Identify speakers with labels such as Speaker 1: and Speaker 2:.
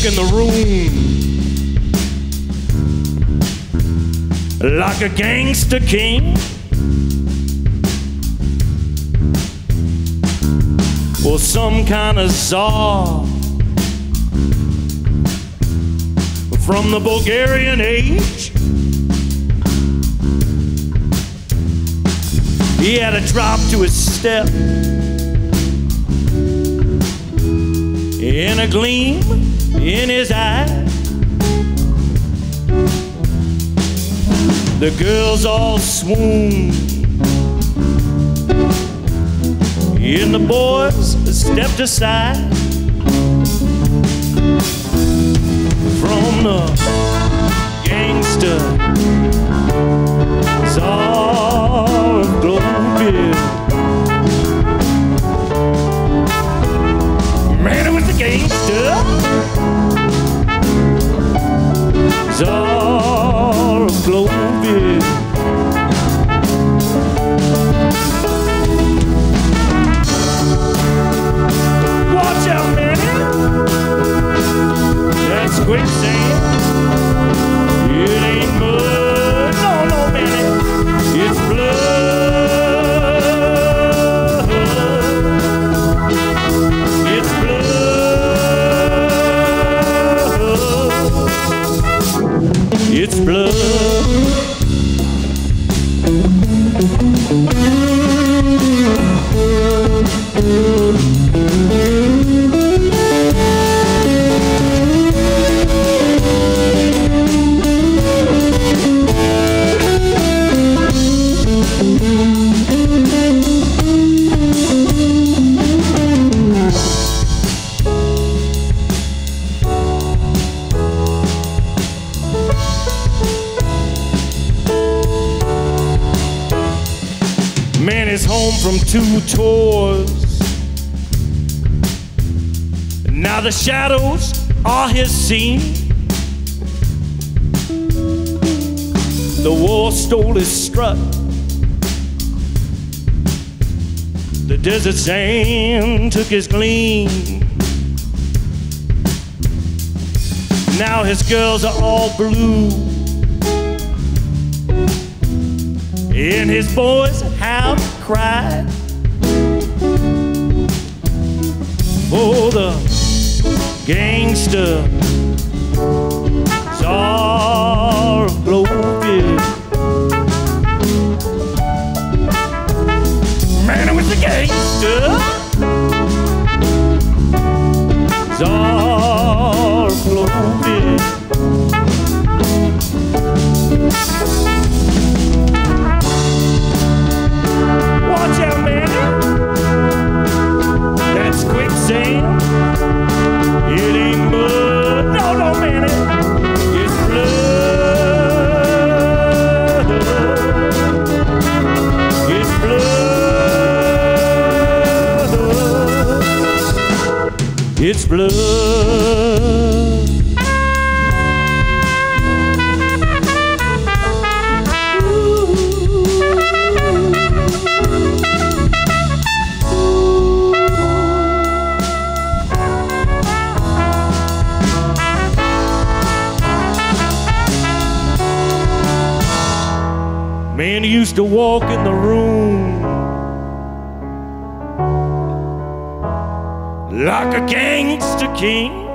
Speaker 1: walk in the room like a gangster king, or some kind of czar from the Bulgarian age. He had a drop to his step and a gleam in his eye. The girls all swooned and the boys stepped aside from the gangster czar of Gleifrost. Man, it was the gangster czar of Gleifrost. Watch out, man, that's quicksand. It ain't mud, no, no, man, it's blood. It's blood. It's blood. Man is home from 2 tours. Now the shadows are his scene. The war stole his strut. The desert sand took his gleam. Now his girls are all blue, and his boys have cried. Oh, the gangster czar of Gleifrost. Man, it was the gangster czar of Gleifrost. Watch out, man, that's quicksand. It ain't mud, no, no, man, it's blood. It's blood. It's blood. Man, he used to walk in the room like a gangster king,